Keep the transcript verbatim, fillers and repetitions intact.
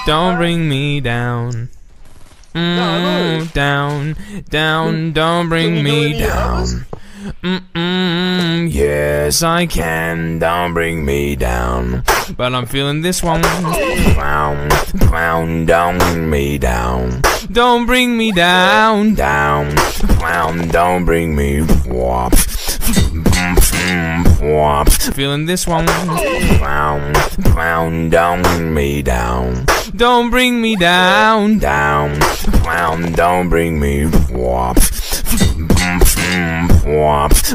don't bring me down. Mm, down, down, don't bring me down. Mm-mm, yes I can, don't bring me down. But I'm feeling this one. Clown, clown, don't bring me down. Don't bring me down, down. Clown, don't bring me whop. Whop. Feeling this one. Clown, clown, don't bring me down. Don't bring me down, down. Clown, don't bring me whop. Whop.